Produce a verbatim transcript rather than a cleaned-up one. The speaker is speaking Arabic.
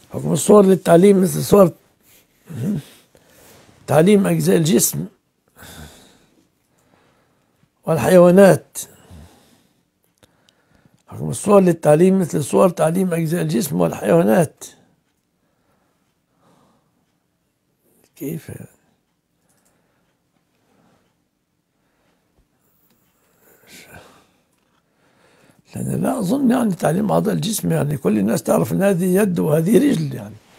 حكم الصور للتعليم مثل صور تعليم أجزاء الجسم والحيوانات. حكم الصور للتعليم مثل صور تعليم أجزاء الجسم والحيوانات. كيف؟ لأن لا أظن يعني تعليم أعضاء الجسم يعني كل الناس تعرف أن هذه يد وهذه رجل يعني.